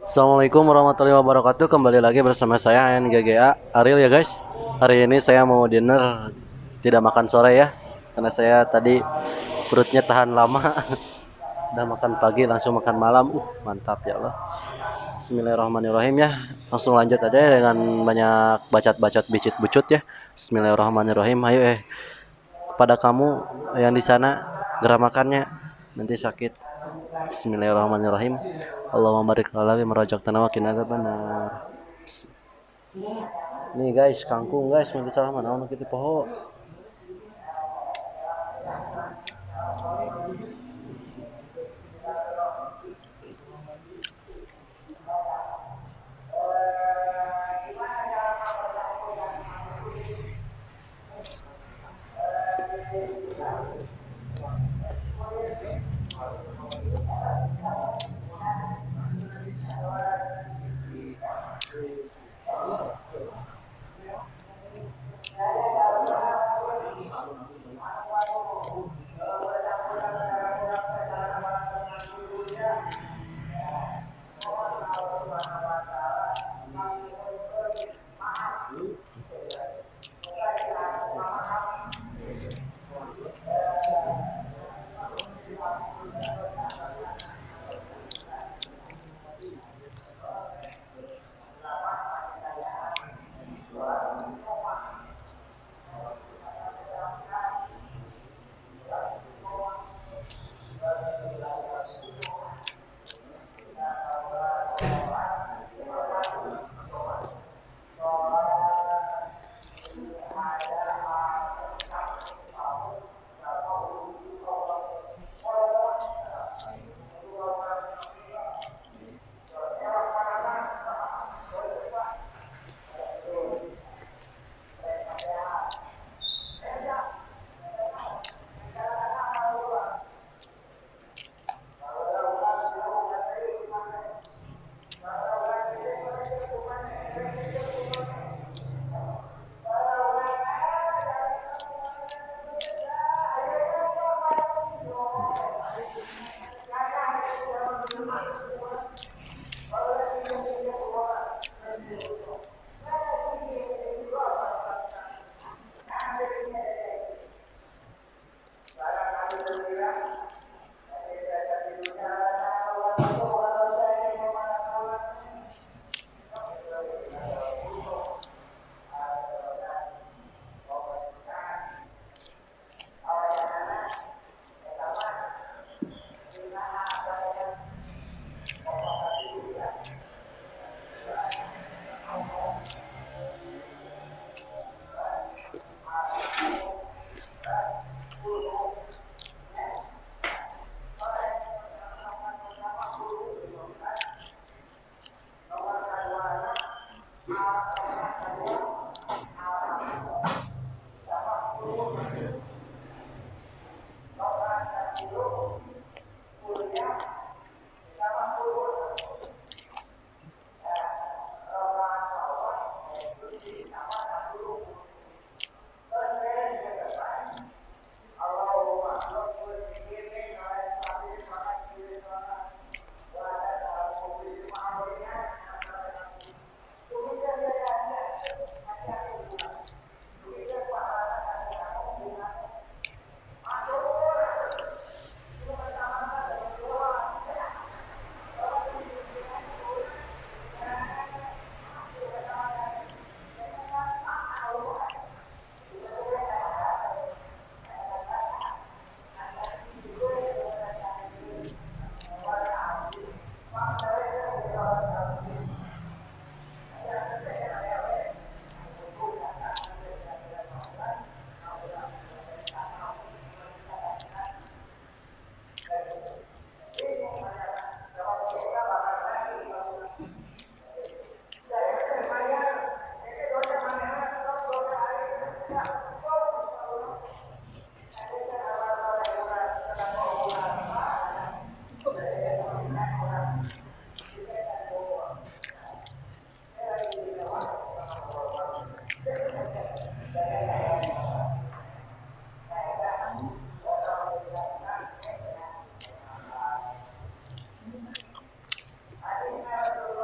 Assalamualaikum warahmatullahi wabarakatuh. Kembali lagi bersama saya NGGA Ariel ya guys. Hari ini saya mau dinner, tidak makan sore ya, karena saya tadi perutnya tahan lama. Udah makan pagi langsung makan malam. Mantap ya Allah. Bismillahirrahmanirrahim ya. Langsung lanjut aja ya dengan banyak bacot-bacot bicit bucut ya. Bismillahirrahmanirrahim. Ayo kepada kamu yang di sana, geramakannya nanti sakit. Bismillahirrahmanirrahim. Allahumma barik lana fi ma razaqtana wa qina adzabannar. Nih guys, kangkung guys, nanti salah mana ono kitu poho.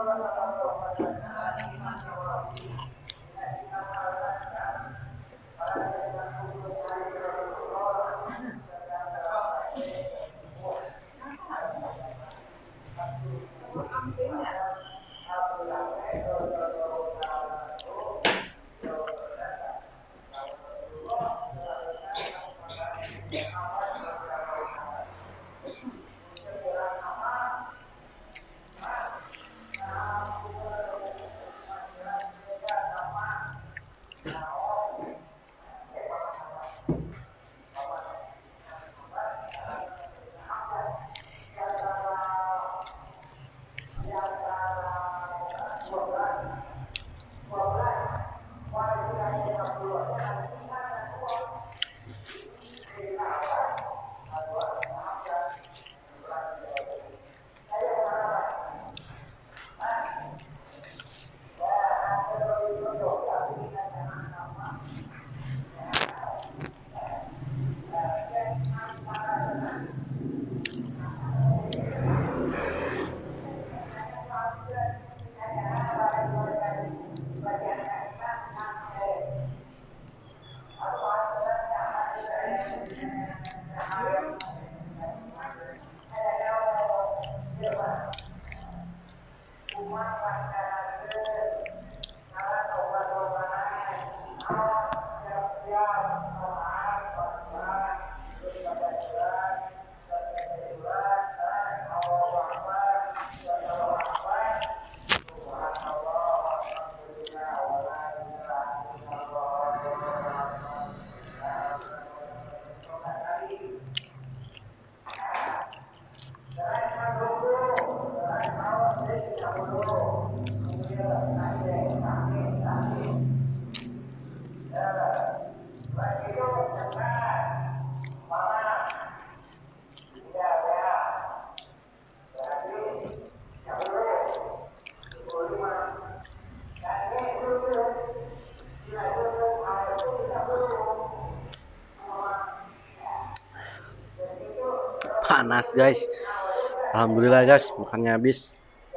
Panas guys. Alhamdulillah guys, makannya habis.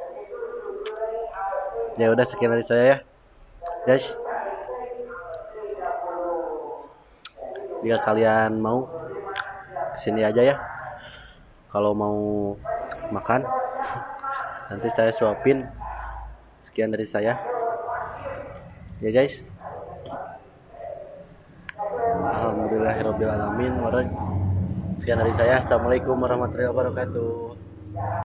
Ya udah sekian dari saya ya guys. Jika kalian mau kesini aja ya, kalau mau makan nanti saya suapin. Sekian dari saya ya guys. Alhamdulillahirobbilalamin. Sekian dari saya. Assalamualaikum warahmatullahi wabarakatuh.